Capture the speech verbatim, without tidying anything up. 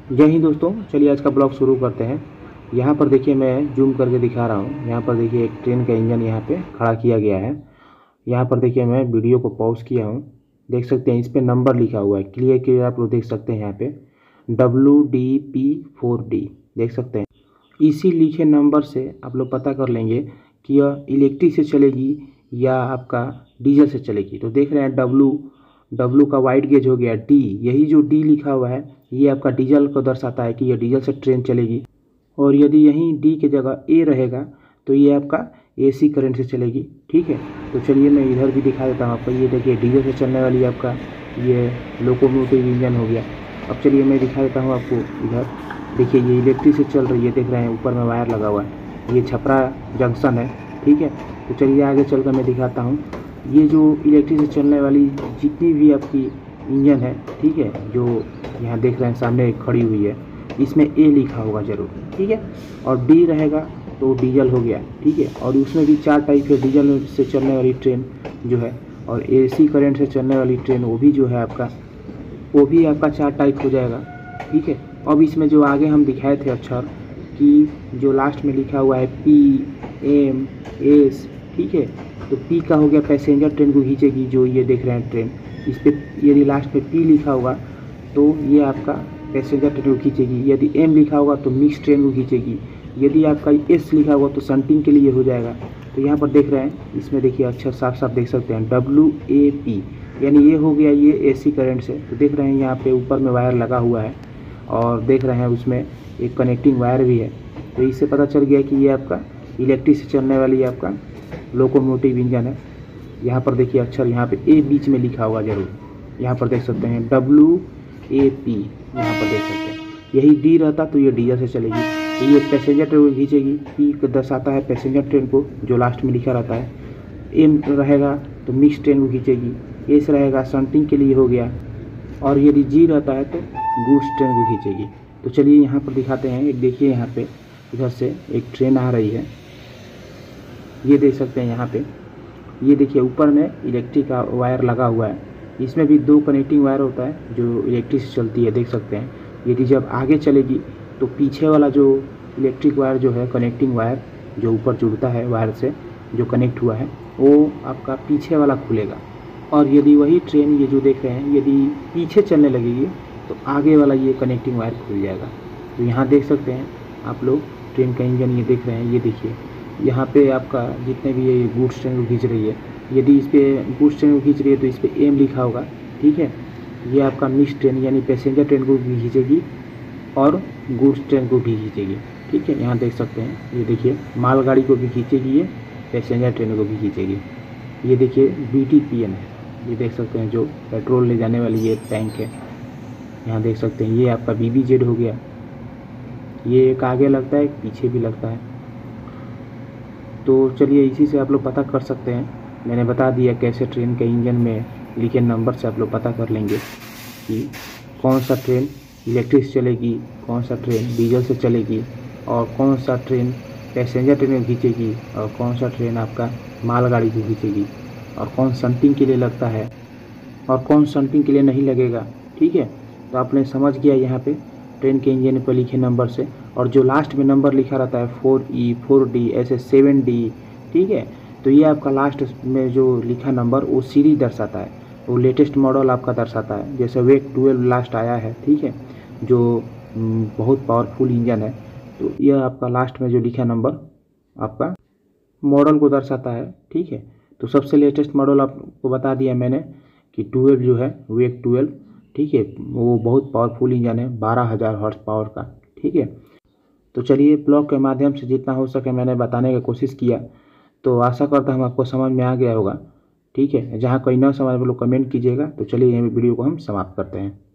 जय हिंद दोस्तों, चलिए आज का ब्लॉग शुरू करते हैं। यहाँ पर देखिए मैं जूम करके दिखा रहा हूँ। यहाँ पर देखिए एक ट्रेन का इंजन यहाँ पे खड़ा किया गया है। यहाँ पर देखिए मैं वीडियो को पॉज किया हूँ, देख सकते हैं इस पर नंबर लिखा हुआ है, क्लियर क्लियर आप लोग देख सकते हैं। यहाँ पे W D P four D देख सकते हैं। इसी लिखे नंबर से आप लोग पता कर लेंगे कि यह इलेक्ट्रिक से चलेगी या आपका डीजल से चलेगी। तो देख रहे हैं डब्लू डब्लू का वाइड गेज हो गया, डी यही जो डी लिखा हुआ है ये आपका डीजल को दर्शाता है कि यह डीजल से ट्रेन चलेगी। और यदि यहीं डी की जगह ए रहेगा तो ये आपका एसी करंट से चलेगी। ठीक है, तो चलिए मैं इधर भी दिखा देता हूँ आपको। ये देखिए डीजल से चलने वाली आपका ये लोकोमोटिव इंजन हो गया। अब चलिए मैं दिखा देता हूँ आपको। इधर देखिए ये इलेक्ट्रिक से चल रही है, देख रहे हैं ऊपर में वायर लगा हुआ है। ये छपरा जंक्शन है। ठीक है, तो चलिए आगे चल कर मैं दिखाता हूँ। ये जो इलेक्ट्रिक से चलने वाली जितनी भी आपकी इंजन है, ठीक है, जो यहाँ देख रहे हैं सामने खड़ी हुई है, इसमें ए लिखा होगा ज़रूर। ठीक है, और डी रहेगा तो डीजल हो गया। ठीक है, और उसमें भी चार टाइप है। डीजल से चलने वाली ट्रेन जो है और एसी करंट से चलने वाली ट्रेन वो भी जो है आपका वो भी आपका चार टाइप हो जाएगा। ठीक है, अब इसमें जो आगे हम दिखाए थे अक्षर कि जो लास्ट में लिखा हुआ है पी एम एस, ठीक है, तो पी का हो गया पैसेंजर ट्रेन को खींचेगी। जो ये देख रहे हैं ट्रेन, इस पर यदि लास्ट में पी लिखा होगा तो ये आपका पैसेंजर ट्रेन को खींचेगी। यदि एम लिखा होगा तो मिक्स ट्रेन को खींचेगी। यदि आपका एस लिखा होगा तो संटिंग के लिए हो जाएगा। तो यहाँ पर देख रहे हैं, इसमें देखिए अक्षर साफ साफ देख सकते हैं डब्ल्यू ए पी, यानी ये हो गया ये एसी करंट से। तो देख रहे हैं यहाँ पे ऊपर में वायर लगा हुआ है और देख रहे हैं उसमें एक कनेक्टिंग वायर भी है। तो इससे पता चल गया कि ये आपका इलेक्ट्रिक से चलने वाली आपका लोकोमोटिव इंजन है। यहाँ पर देखिए अक्षर यहाँ पे ए बीच में लिखा हुआ जरूर। यहाँ पर देख सकते हैं डब्ल्यू ए पी, यहाँ पर देख सकते हैं। यही डी रहता तो ये डीजल से चलेगी। तो ये पैसेंजर ट्रेन को खींचेगी। पी दर्शाता है पैसेंजर ट्रेन को जो लास्ट में लिखा रहता है। एम रहेगा तो मिक्स ट्रेन को खींचेगी। एस रहेगा संटिंग के लिए हो गया। और यदि जी रहता है तो गुड्स ट्रेन को खींचेगी। तो चलिए यहाँ पर दिखाते हैं। एक देखिए यहाँ पे इधर से एक ट्रेन आ रही है, ये देख सकते हैं। यहाँ पे ये देखिए ऊपर में इलेक्ट्रिक का वायर लगा हुआ है। इसमें भी दो कनेक्टिंग वायर होता है जो इलेक्ट्रिक से चलती है, देख सकते हैं। यदि जब आगे चलेगी तो पीछे वाला जो इलेक्ट्रिक वायर जो है, कनेक्टिंग वायर जो ऊपर जुड़ता है वायर से जो कनेक्ट हुआ है, वो आपका पीछे वाला खुलेगा। और यदि वही ट्रेन ये जो देख रहे हैं यदि पीछे चलने लगेगी तो आगे वाला ये कनेक्टिंग वायर खुल जाएगा। तो यहाँ देख सकते हैं आप लोग ट्रेन का इंजन ये देख रहे हैं। ये देखिए यहाँ पे आपका जितने भी ये गुड्स ट्रेन को खींच रही है, यदि इस पर गुड्स ट्रेन को खींच रही है तो इस पर एम लिखा होगा। ठीक है, ये आपका मिक्स ट्रेन यानी पैसेंजर ट्रेन को भी खींचेगी और गुड्स ट्रेन को भी खींचेगी। ठीक है, यहाँ देख सकते हैं। ये देखिए मालगाड़ी को भी खींचेगी, ये पैसेंजर ट्रेन को भी खींचेगी। ये देखिए बी टी पी एन है, ये देख सकते हैं जो पेट्रोल ले जाने वाली ये टैंक है। यहाँ देख सकते हैं ये आपका बी बी जेड हो गया। ये एक आगे लगता है, एक पीछे भी लगता है। तो चलिए इसी से आप लोग पता कर सकते हैं। मैंने बता दिया कैसे ट्रेन के इंजन में लिखे नंबर से आप लोग पता कर लेंगे कि कौन सा ट्रेन इलेक्ट्रिक से चलेगी, कौन सा ट्रेन डीजल से चलेगी, और कौन सा ट्रेन पैसेंजर ट्रेन को खींचेगी, और कौन सा ट्रेन आपका मालगाड़ी को खींचेगी, और कौन संटिंग के लिए लगता है और कौन संटिंग के लिए नहीं लगेगा। ठीक है, तो आपने समझ गया यहाँ पे ट्रेन के इंजन पर लिखे नंबर से। और जो लास्ट में नंबर लिखा रहता है फोर ई फोर डी ऐसे सेवन डी, ठीक है, तो ये आपका लास्ट में जो लिखा नंबर वो सीरीज दर्शाता है, वो लेटेस्ट मॉडल आपका दर्शाता है। जैसे वेक ट्वेल्व लास्ट आया है, ठीक है, जो बहुत पावरफुल इंजन है, तो यह आपका लास्ट में जो लिखा नंबर आपका मॉडल को दर्शाता है। ठीक है, तो सबसे लेटेस्ट मॉडल आपको बता दिया मैंने कि ट्वेल्व जो है वेक ट्वेल्व, ठीक है, वो बहुत पावरफुल इंजन है, बारह हज़ार हॉर्स पावर का। ठीक है, तो चलिए ब्लॉग के माध्यम से जितना हो सके मैंने बताने की कोशिश किया। तो आशा करता हूँ आपको समझ में आ गया होगा। ठीक है, जहाँ कोई ना समझ वो लोग कमेंट कीजिएगा। तो चलिए ये वीडियो को हम समाप्त करते हैं।